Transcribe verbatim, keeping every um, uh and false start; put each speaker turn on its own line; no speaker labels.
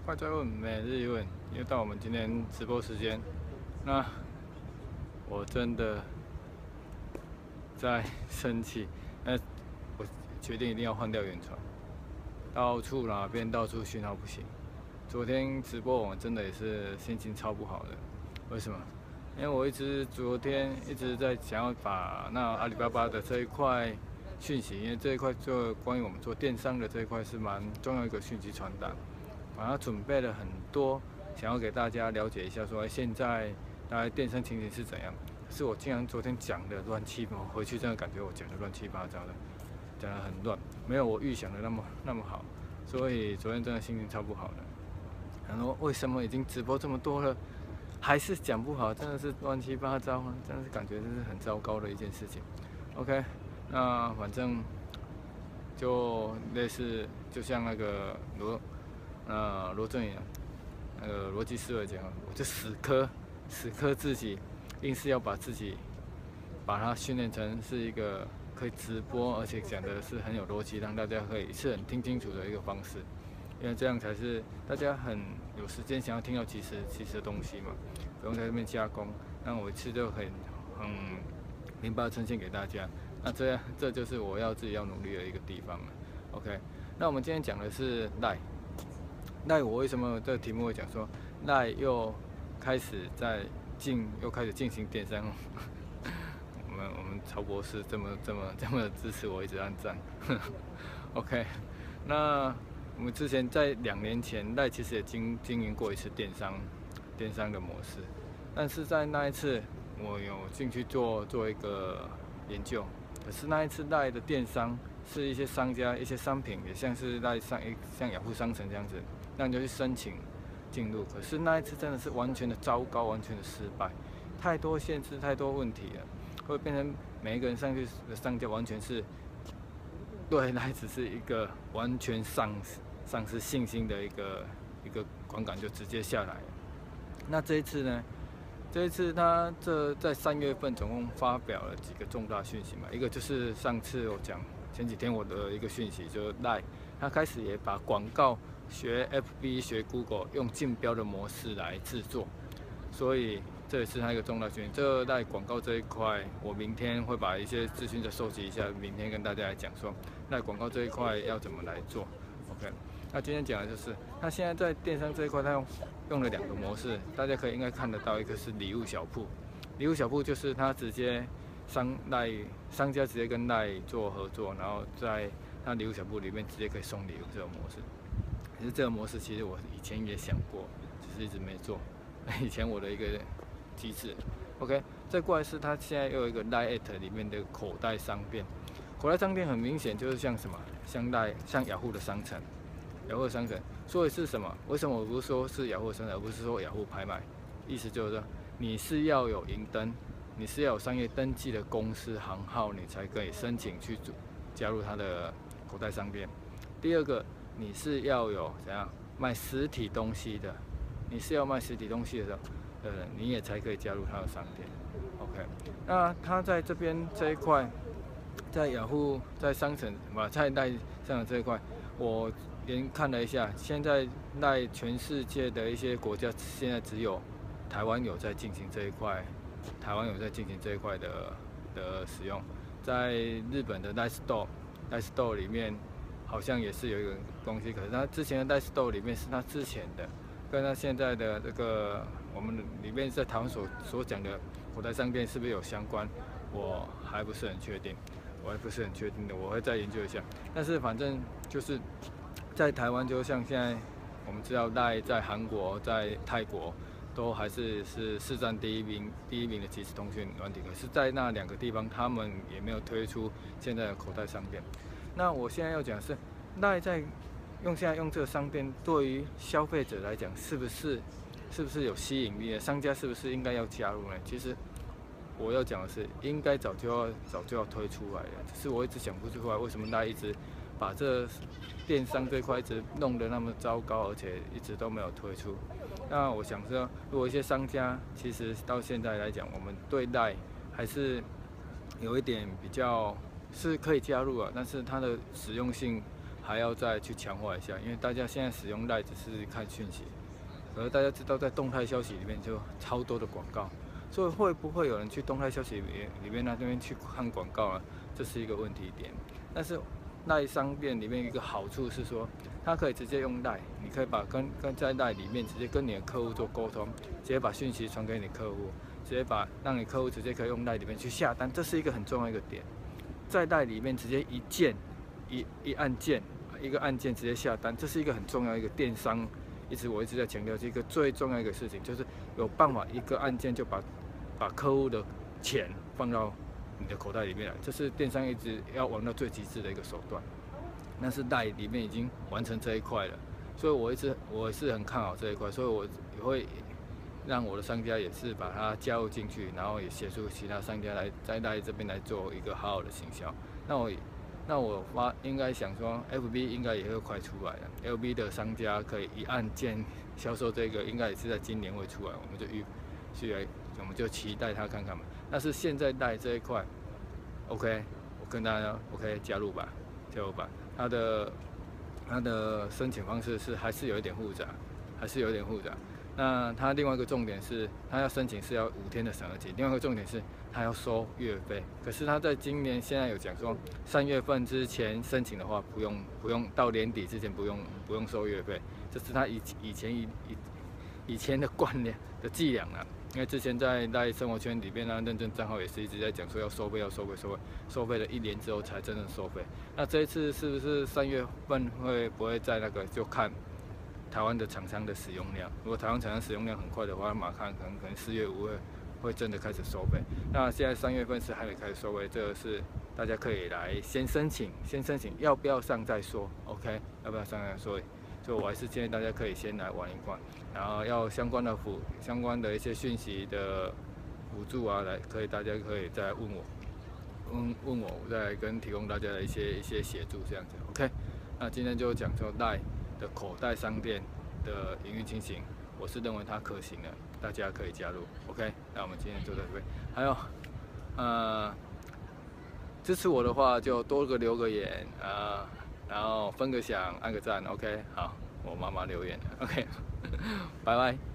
快再问每日一问，又到我们今天直播时间。那我真的在生气，那我决定一定要换掉远传，到处哪边到处讯号不行。昨天直播我真的也是心情超不好的，为什么？因为我一直昨天一直在想要把那阿里巴巴的这一块讯息，因为这一块做关于我们做电商的这一块是蛮重要一个讯息传达。把它准备了很多，想要给大家了解一下，说现在大概电商情形是怎样。可是我竟然昨天讲的乱七八糟，回去真的感觉我讲的乱七八糟的，讲的很乱，没有我预想的那么那么好，所以昨天真的心情超不好的。然后为什么已经直播这么多了，还是讲不好，真的是乱七八糟，真的是感觉这是很糟糕的一件事情。OK， 那反正就类似，就像那个罗。那罗振宇那个逻辑思维讲，我就死磕，死磕自己，硬是要把自己把它训练成是一个可以直播，而且讲的是很有逻辑，让大家可以一次很听清楚的一个方式，因为这样才是大家很有时间想要听到即时即时的东西嘛，不用在这边加工，那我一次就很很明白的呈现给大家。那这样这就是我要自己要努力的一个地方了。OK， 那我们今天讲的是赖。赖我为什么这个题目会讲说赖又开始在进又开始进行电商？我们我们曹博士这么这么这么支持我，一直按赞。OK， 那我们之前在两年前赖其实也经经营过一次电商电商的模式，但是在那一次我有进去做做一个研究，可是那一次赖的电商是一些商家一些商品，也像是赖上像雅虎商城这样子。让你就去申请进入，可是那一次真的是完全的糟糕，完全的失败，太多限制，太多问题了，会变成每一个人上去的商家完全是对那只是一个完全丧丧失信心的一个一个观感就直接下来了。那这一次呢？这一次他这在三月份总共发表了几个重大讯息嘛，一个就是上次我讲前几天我的一个讯息，就是赖他开始也把广告。学 F B 学 Google 用竞标的模式来制作，所以这也是它一个重大讯息。这在广告这一块，我明天会把一些资讯再收集一下，明天跟大家来讲说，那广告这一块要怎么来做。OK， 那今天讲的就是，那现在在电商这一块，它用用了两个模式，大家可以应该看得到，一个是礼物小铺，礼物小铺就是它直接商赖商家直接跟赖做合作，然后在它礼物小铺里面直接可以送礼物这种模式。其实这个模式其实我以前也想过，只是一直没做。以前我的一个机制 ，OK， 再过来是它现在又有一个 Line at 里面的口袋商店。口袋商店很明显就是像什么，像Line像雅虎的商城，雅虎的商城。所以是什么？为什么我不是说是雅虎的商城，而不是说雅虎拍卖？意思就是说，你是要有银登，你是要有商业登记的公司行号，你才可以申请去加入它的口袋商店。第二个。你是要有怎样卖实体东西的？你是要卖实体东西的时候，呃，你也才可以加入他的商店。OK， 那他在这边这一块，在雅虎在商城嘛，在赖上的这一块，我连看了一下，现在赖全世界的一些国家，现在只有台湾有在进行这一块，台湾有在进行这一块的的使用，在日本的赖 Store 赖 Store 里面。好像也是有一个东西，可是它之前的 Dice Store 里面是它之前的，跟它现在的这个我们里面在台湾所所讲的口袋商店是不是有相关？我还不是很确定，我还不是很确定的，我会再研究一下。但是反正就是在台湾，就像现在我们知道，在在韩国、在泰国都还是是市占第一名第一名的即时通讯软体，可是，在那两个地方，他们也没有推出现在的口袋商店。那我现在要讲的是，赖在用现在用这个商店，对于消费者来讲，是不是是不是有吸引力的？商家是不是应该要加入呢？其实我要讲的是，应该早就要早就要推出来了，只是我一直想不出来，为什么赖一直把这电商这块一直弄得那么糟糕，而且一直都没有推出。那我想说，如果一些商家其实到现在来讲，我们对赖还是有一点比较。是可以加入啊，但是它的实用性还要再去强化一下，因为大家现在使用 LINE 只是看讯息，可是大家知道在动态消息里面就超多的广告，所以会不会有人去动态消息里面里面那边去看广告呢？这是一个问题点。但是 LINE 商店里面一个好处是说，它可以直接用 LINE， 你可以把跟跟在 LINE 里面直接跟你的客户做沟通，直接把讯息传给你客户，直接把让你客户直接可以用 LINE 里面去下单，这是一个很重要的一个点。在 LINE 里面直接一键一一按键一个按键直接下单，这是一个很重要的一个电商。一直我一直在强调，这个最重要一个事情就是有办法一个按键就把把客户的钱放到你的口袋里面来，这是电商一直要玩到最极致的一个手段。但是 LINE 里面已经完成这一块了，所以我一直我是很看好这一块，所以我也会让我的商家也是把它加入进去，然后也协助其他商家来在 LINE 这边来做一个好好的行销。那我。那我发应该想说 ，F B 应该也会快出来了。L B 的商家可以一按键销售这个，应该也是在今年会出来，我们就预，所以我们就期待它看看嘛。但是现在带这一块 ，OK， 我跟大家 OK 加入吧，加入吧。它的它的申请方式是还是有一点复杂，还是有一点复杂。那它另外一个重点是，它要申请是要五天的审核期。另外一个重点是，它要收月费。可是它在今年现在有讲说，三月份之前申请的话，不用不用到年底之前不用不用收月费，这是它以以前以以以前的惯例的伎俩啦。因为之前在在生活圈里边呢，认证账号也是一直在讲说要收费要收费收费，收费了一年之后才真正收费。那这一次是不是三月份会不会在那个就看？台湾的厂商的使用量，如果台湾厂商使用量很快的话，马上可能可能四月五月会真的开始收费。那现在三月份是还没开始收费，这个是大家可以来先申请，先申请要不要上再说 ，OK？ 要不要上再说？所以我还是建议大家可以先来玩一玩，然后要相关的辅相关的一些讯息的辅助啊，来可以大家可以再问我，问问我，我再跟提供大家的一些一些协助这样子 ，OK？ 那今天就讲说LINE的口袋商店的营运情形，我是认为它可行的，大家可以加入 ，OK？ 那我们今天就到这边，还有，呃，支持我的话就多个留个言啊、呃，然后分个享，按个赞 ，OK？ 好，我妈妈留言 ，OK？ 拜拜。